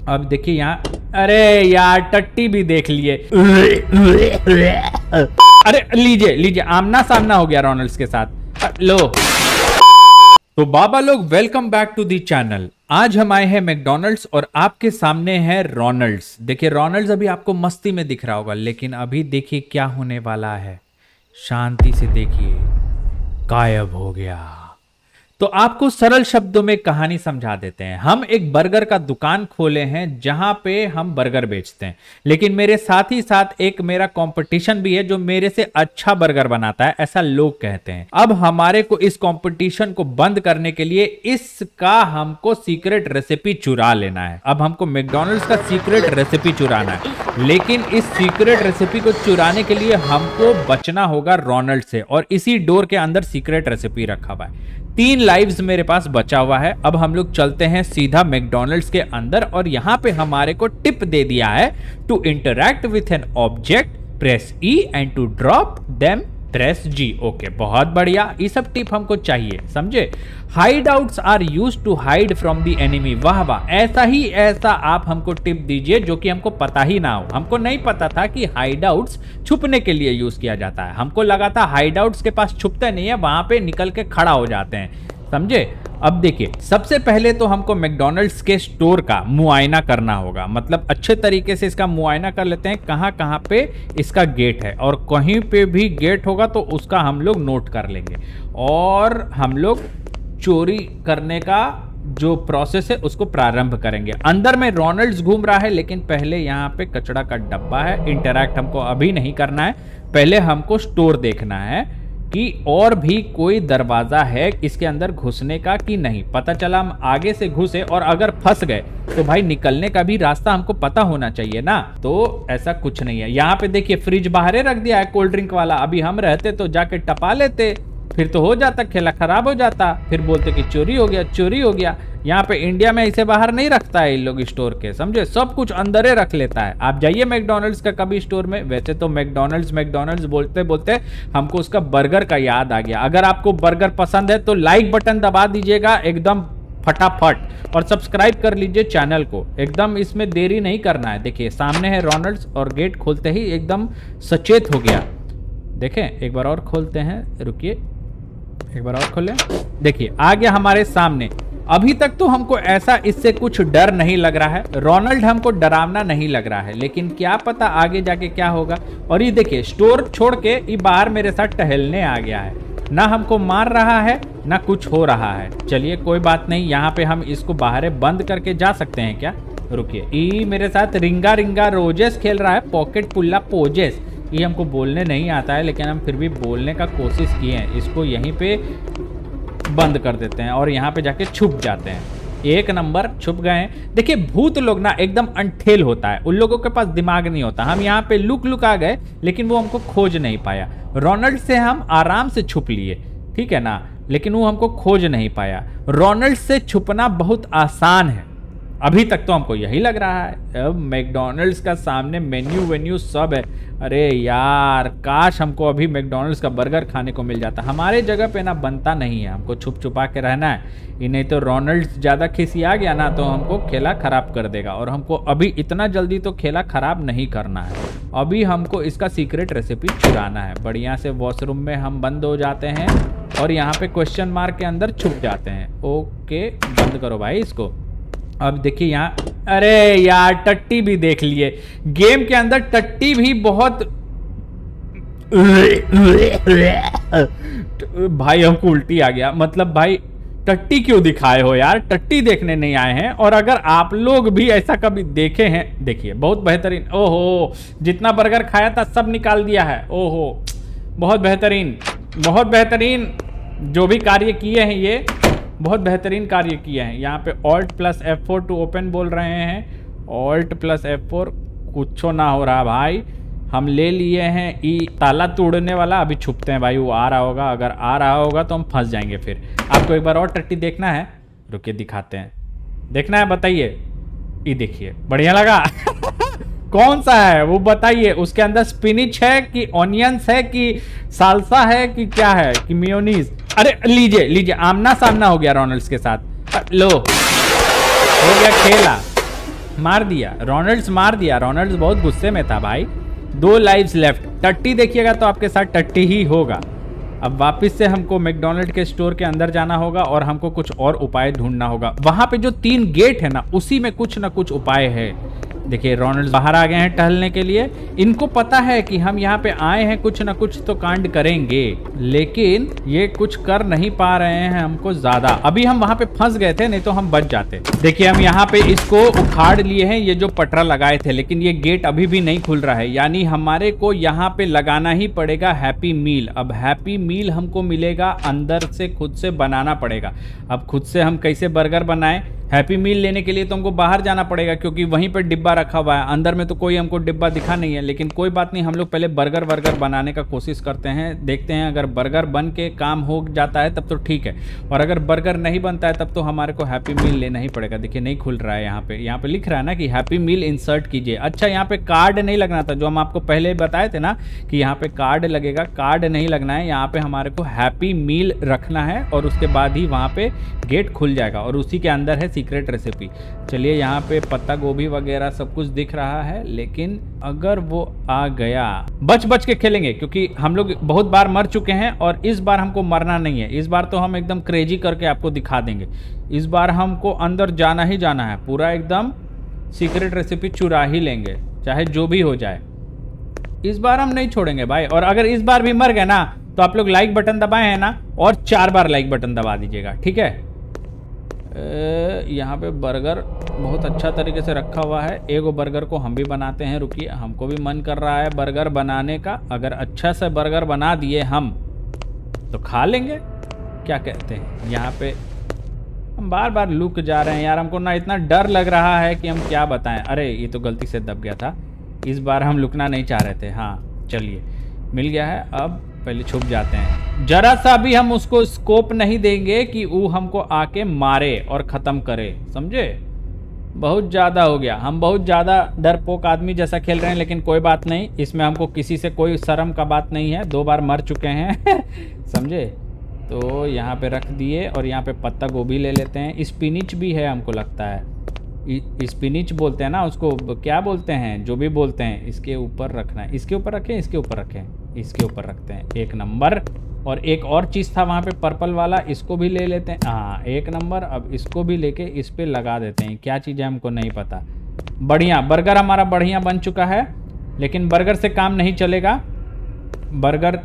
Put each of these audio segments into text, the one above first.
अब देखिए यहाँ, अरे यार टट्टी भी देख लिए। अरे लीजिए लीजिए, आमना सामना हो गया रोनल्ड्स के साथ। लो तो बाबा लोग, welcome back to the channel. आज हम आए हैं मैकडॉनल्ड्स और आपके सामने है रोनल्ड्स। देखिए रोनल्ड्स अभी आपको मस्ती में दिख रहा होगा, लेकिन अभी देखिए क्या होने वाला है। शांति से देखिए, गायब हो गया। तो आपको सरल शब्दों में कहानी समझा देते हैं। हम एक बर्गर का दुकान खोले हैं जहां पे हम बर्गर बेचते हैं, लेकिन मेरे साथ ही साथ एक मेरा कंपटीशन भी है जो मेरे से अच्छा बर्गर बनाता है, ऐसा लोग कहते हैं। अब हमारे को इस कंपटीशन को बंद करने के लिए इसका हमको सीक्रेट रेसिपी चुरा लेना है। अब हमको मैकडॉनल्ड्स का सीक्रेट रेसिपी चुराना है, लेकिन इस सीक्रेट रेसिपी को चुराने के लिए हमको बचना होगा रोनल्ड से, और इसी डोर के अंदर सीक्रेट रेसिपी रखा हुआ है। 3 लाइव्स मेरे पास बचा हुआ है। अब हम लोग चलते हैं सीधा मैकडॉनल्ड्स के अंदर, और यहां पे हमारे को टिप दे दिया है, to interact with an object press E and to drop them press G. Okay, बहुत बढ़िया, ये सब टिप हमको चाहिए, समझे। Hideouts are use to hide from the enemy. वाह वाह, ऐसा ही ऐसा आप हमको टिप दीजिए जो कि हमको पता ही ना हो। हमको नहीं पता था कि हाइड आउट्स छुपने के लिए यूज किया जाता है। हमको लगा था हाइड आउट्स के पास छुपते नहीं है, वहां पे निकल के खड़ा हो जाते हैं, समझे। अब देखिए, सबसे पहले तो हमको मैकडॉनल्ड्स के स्टोर का मुआयना करना होगा, मतलब अच्छे तरीके से इसका मुआयना कर लेते हैं कहां कहां पे इसका गेट है, और कहीं पे भी गेट होगा तो उसका हम लोग नोट कर लेंगे, और हम लोग चोरी करने का जो प्रोसेस है उसको प्रारंभ करेंगे। अंदर में रोनल्ड्स घूम रहा है, लेकिन पहले यहाँ पे कचरा का डब्बा है। इंटरैक्ट हमको अभी नहीं करना है, पहले हमको स्टोर देखना है कि और भी कोई दरवाजा है इसके अंदर घुसने का कि नहीं। पता चला हम आगे से घुसे और अगर फंस गए तो भाई निकलने का भी रास्ता हमको पता होना चाहिए ना। तो ऐसा कुछ नहीं है। यहाँ पे देखिए फ्रिज बाहर रख दिया है कोल्ड ड्रिंक वाला। अभी हम रहते तो जाके टपा लेते, फिर तो हो जाता, खेला खराब हो जाता, फिर बोलते कि चोरी हो गया चोरी हो गया। यहाँ पे इंडिया में इसे बाहर नहीं रखता है इन लोग स्टोर के, समझे, सब कुछ अंदर रख लेता है। आप जाइए मैकडॉनल्ड्स का कभी स्टोर में। वैसे तो मैकडॉनल्ड्स बोलते बोलते हमको उसका बर्गर का याद आ गया। अगर आपको बर्गर पसंद है तो लाइक बटन दबा दीजिएगा एकदम फटाफट, और सब्सक्राइब कर लीजिए चैनल को। एकदम इसमें देरी नहीं करना है। देखिए सामने है रोनल्ड्स, और गेट खोलते ही एकदम सचेत हो गया। देखें, एक बार और खोलते हैं, रुकिए एक बार और खोलें। देखिए आ गया हमारे सामने। अभी तक तो हमको ऐसा इससे कुछ डर नहीं लग रहा है, रोनल्ड हमको डरावना नहीं लग रहा है, लेकिन क्या पता आगे जाके क्या होगा। और ये देखिए स्टोर छोड़ के ये बाहर मेरे साथ टहलने आ गया है, ना हमको मार रहा है ना कुछ हो रहा है। चलिए कोई बात नहीं, यहाँ पे हम इसको बाहर बंद करके जा सकते हैं क्या। रुकिए, ये मेरे साथ रिंगा रिंगा रोजेस खेल रहा है, पॉकेट पुल्ला पोजेस। ये हमको बोलने नहीं आता है, लेकिन हम फिर भी बोलने का कोशिश किए हैं। इसको यहीं पे बंद कर देते हैं और यहाँ पे जाके छुप जाते हैं। एक नंबर छुप गए हैं। देखिए भूत लोग ना एकदम अनठेल होता है, उन लोगों के पास दिमाग नहीं होता। हम यहाँ पे लुक आ गए, लेकिन वो हमको खोज नहीं पाया। रोनल्ड से हम आराम से छुप लिए, ठीक है ना, लेकिन वो हमको खोज नहीं पाया। रोनल्ड से छुपना बहुत आसान है, अभी तक तो हमको यही लग रहा है। अब मैकडॉनल्ड्स का सामने मेन्यू वेन्यू सब है। अरे यार, काश हमको अभी मैकडॉनल्ड्स का बर्गर खाने को मिल जाता। हमारे जगह पे ना बनता नहीं है, हमको छुप छुपा के रहना है। ये नहीं तो रोनल्ड्स ज़्यादा खिसिया गया ना तो हमको खेला खराब कर देगा, और हमको अभी इतना जल्दी तो खेला खराब नहीं करना है। अभी हमको इसका सीक्रेट रेसिपी चुराना है। बढ़िया से वॉशरूम में हम बंद हो जाते हैं और यहाँ पे क्वेश्चन मार्क के अंदर छुप जाते हैं। ओके, बंद करो भाई इसको। अब देखिए यहाँ, अरे यार टट्टी भी देख लिए। गेम के अंदर टट्टी भी बहुत भाई हमको उल्टी आ गया। मतलब भाई टट्टी क्यों दिखाए हो यार, टट्टी देखने नहीं आए हैं। और अगर आप लोग भी ऐसा कभी देखे हैं, देखिए बहुत बेहतरीन। ओहो, जितना बर्गर खाया था सब निकाल दिया है। ओहो, बहुत बेहतरीन, बहुत बेहतरीन जो भी कार्य किए हैं, ये बहुत बेहतरीन कार्य किए हैं। यहाँ पे Alt + F4 टू ओपन बोल रहे हैं। Alt + F4 कुछ ना हो रहा भाई। हम ले लिए हैं ई ताला तोड़ने वाला। अभी छुपते हैं भाई, वो आ रहा होगा, अगर आ रहा होगा तो हम फंस जाएंगे। फिर आपको एक बार और टट्टी देखना है, रुकिए दिखाते हैं। देखना है, बताइए। ये देखिए, बढ़िया लगा कौन सा है वो बताइए। उसके अंदर स्पिनिच है कि ऑनियंस है कि सालसा है कि क्या है कि मेयोनीज। अरे लीजिए लीजिए, आमना सामना हो गया रोनल्ड्स के साथ। लो, हो गया खेला। मार दिया, रोनाल्ड्स मार दिया। रोनाल्ड्स बहुत गुस्से में था भाई। 2 लाइव्स लेफ्ट। टट्टी देखिएगा तो आपके साथ टट्टी ही होगा। अब वापस से हमको मैकडॉनल्ड के स्टोर के अंदर जाना होगा और हमको कुछ और उपाय ढूंढना होगा। वहां पे जो 3 गेट है ना, उसी में कुछ ना कुछ उपाय है। देखिए रोनाल्ड बाहर आ गए हैं टहलने के लिए। इनको पता है कि हम यहाँ पे आए हैं, कुछ ना कुछ तो कांड करेंगे, लेकिन ये कुछ कर नहीं पा रहे हैं हमको ज्यादा। अभी हम वहां पे फंस गए थे, नहीं तो हम बच जाते। देखिए हम यहाँ पे इसको उखाड़ लिए हैं, ये जो पटरा लगाए थे, लेकिन ये गेट अभी भी नहीं खुल रहा है। यानी हमारे को यहाँ पे लगाना ही पड़ेगा हैप्पी मील। अब हैप्पी मील हमको मिलेगा अंदर से, खुद से बनाना पड़ेगा। अब खुद से हम कैसे बर्गर बनाएं? हैप्पी मील लेने के लिए तो हमको बाहर जाना पड़ेगा, क्योंकि वहीं पर डिब्बा रखा हुआ है। अंदर में तो कोई हमको डिब्बा दिखा नहीं है, लेकिन कोई बात नहीं, हम लोग पहले बर्गर बनाने का कोशिश करते हैं। देखते हैं अगर बर्गर बन के काम हो जाता है तब तो ठीक है, और अगर बर्गर नहीं बनता है तब तो हमारे को हैप्पी मील लेना ही पड़ेगा। देखिए नहीं खुल रहा है। यहाँ पे लिख रहा है ना कि हैप्पी मील इंसर्ट कीजिए। अच्छा यहाँ पे कार्ड नहीं लगना था, जो हम आपको पहले बताए थे ना कि यहाँ पे कार्ड लगेगा। कार्ड नहीं लगना है, यहाँ पे हमारे को हैप्पी मील रखना है और उसके बाद ही वहाँ पे गेट खुल जाएगा, और उसी के अंदर है सीक्रेट रेसिपी। चलिए यहाँ पे पत्ता गोभी वगैरह सब कुछ दिख रहा है, लेकिन अगर वो आ गया, बच के खेलेंगे, क्योंकि हम लोग बहुत बार मर चुके हैं और इस बार हमको मरना नहीं है। इस बार तो हम एकदम क्रेजी करके आपको दिखा देंगे। इस बार हमको अंदर जाना ही जाना है, पूरा एकदम सीक्रेट रेसिपी चुरा ही लेंगे, चाहे जो भी हो जाए। इस बार हम नहीं छोड़ेंगे भाई। और अगर इस बार भी मर गए ना, तो आप लोग लाइक बटन दबाए हैं ना, और 4 बार लाइक बटन दबा दीजिएगा, ठीक है। यहाँ पे बर्गर बहुत अच्छा तरीके से रखा हुआ है। एगो बर्गर को हम भी बनाते हैं, रुकिए, हमको भी मन कर रहा है बर्गर बनाने का। अगर अच्छा से बर्गर बना दिए हम तो खा लेंगे, क्या कहते हैं। यहाँ पे हम बार बार लुक जा रहे हैं यार, हमको ना इतना डर लग रहा है कि हम क्या बताएं। अरे ये तो गलती से दब गया था, इस बार हम लुकना नहीं चाह रहे थे। हाँ चलिए मिल गया है। अब पहले छुप जाते हैं। जरा सा भी हम उसको स्कोप नहीं देंगे कि वो हमको आके मारे और ख़त्म करे, समझे। बहुत ज़्यादा हो गया, हम बहुत ज़्यादा डरपोक आदमी जैसा खेल रहे हैं, लेकिन कोई बात नहीं, इसमें हमको किसी से कोई शर्म का बात नहीं है। 2 बार मर चुके हैं समझे। तो यहाँ पे रख दिए, और यहाँ पे पत्ता गोभी ले लेते हैं। स्पिनिच भी है हमको लगता है, स्पिनिच बोलते हैं ना उसको, क्या बोलते हैं, जो भी बोलते हैं। इसके ऊपर रखना है, इसके ऊपर रखें, इसके ऊपर रखें, इसके ऊपर रखते हैं। 1 नंबर। और एक और चीज़ था वहाँ पे पर्पल वाला, इसको भी ले लेते हैं। हाँ 1 नंबर। अब इसको भी लेके इस पे लगा देते हैं। क्या चीज़ है हमको नहीं पता। बढ़िया, बर्गर हमारा बढ़िया बन चुका है, लेकिन बर्गर से काम नहीं चलेगा। बर्गर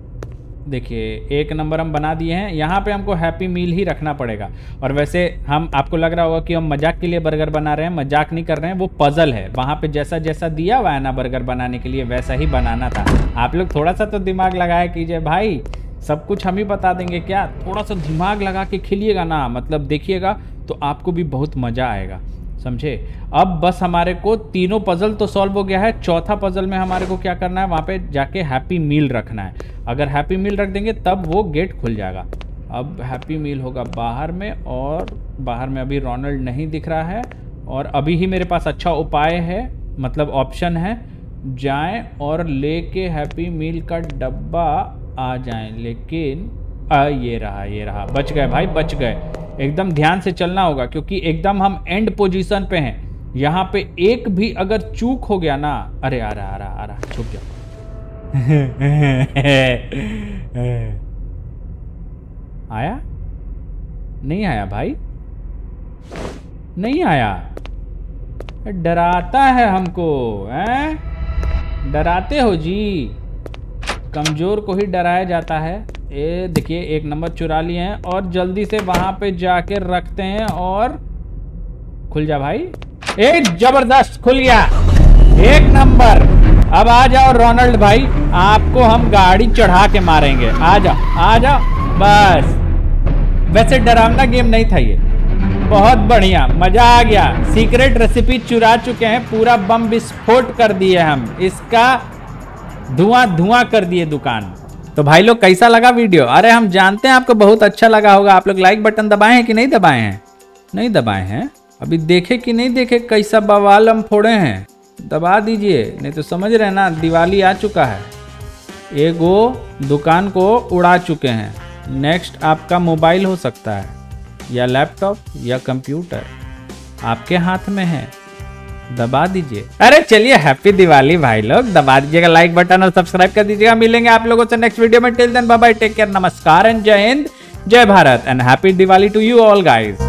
देखिए 1 नंबर हम बना दिए हैं। यहाँ पे हमको हैप्पी मील ही रखना पड़ेगा। और वैसे हम, आपको लग रहा होगा कि हम मजाक के लिए बर्गर बना रहे हैं, मजाक नहीं कर रहे हैं, वो पजल है। वहाँ पे जैसा जैसा दिया हुआ है ना बर्गर बनाने के लिए, वैसा ही बनाना था। आप लोग थोड़ा सा तो दिमाग लगाया कीजिए भाई, सब कुछ हम ही बता देंगे क्या। थोड़ा सा दिमाग लगा के खेलिएगा ना, मतलब देखिएगा तो आपको भी बहुत मज़ा आएगा, समझे। अब बस हमारे को तीनों पजल तो सॉल्व हो गया है। चौथा पजल में हमारे को क्या करना है, वहाँ पे जाके हैप्पी मील रखना है। अगर हैप्पी मील रख देंगे तब वो गेट खुल जाएगा। अब हैप्पी मील होगा बाहर में, और बाहर में अभी रोनाल्ड नहीं दिख रहा है। और अभी ही मेरे पास अच्छा उपाय है, मतलब ऑप्शन है, जाएं और लेके हैप्पी मील का डब्बा आ जाएं। लेकिन ये रहा, बच गए भाई, बच गए। एकदम ध्यान से चलना होगा, क्योंकि एकदम हम एंड पोजीशन पे हैं। यहाँ पे एक भी अगर चूक हो गया ना, अरे आ रहा, छुप जाओ आया नहीं, आया भाई, नहीं आया। डराता है हमको, हैं? डराते हो जी, कमजोर को ही डराया जाता है। ये देखिए 1 नंबर चुरा लिए हैं, और जल्दी से वहां पे जाके रखते हैं। और खुल जा भाई, एक जबरदस्त खुल गया, 1 नंबर। अब आ जाओ रोनाल्ड भाई, आपको हम गाड़ी चढ़ा के मारेंगे। आ जाओ बस। वैसे डरावना गेम नहीं था ये, बहुत बढ़िया, मजा आ गया। सीक्रेट रेसिपी चुरा चुके हैं, पूरा बम विस्फोट कर दिए हम, इसका धुआं कर दिए दुकान। तो भाई लोग कैसा लगा वीडियो? अरे हम जानते हैं आपको बहुत अच्छा लगा होगा। आप लोग लाइक बटन दबाए हैं कि नहीं दबाए हैं? नहीं दबाए हैं? अभी देखे कि नहीं देखे कैसा बवाल हम फोड़े हैं? दबा दीजिए, नहीं तो समझ रहे ना दिवाली आ चुका है। एगो दुकान को उड़ा चुके हैं। नेक्स्ट आपका मोबाइल हो सकता है, या लैपटॉप, या कंप्यूटर, आपके हाथ में है। दबा दीजिए। अरे चलिए हैप्पी दिवाली भाई लोग, दबा दीजिएगा लाइक बटन और सब्सक्राइब कर दीजिएगा। मिलेंगे आप लोगों से नेक्स्ट वीडियो में। Till then bye bye, take care, नमस्कार एंड जय हिंद, जय Bharat and happy Diwali to you all guys.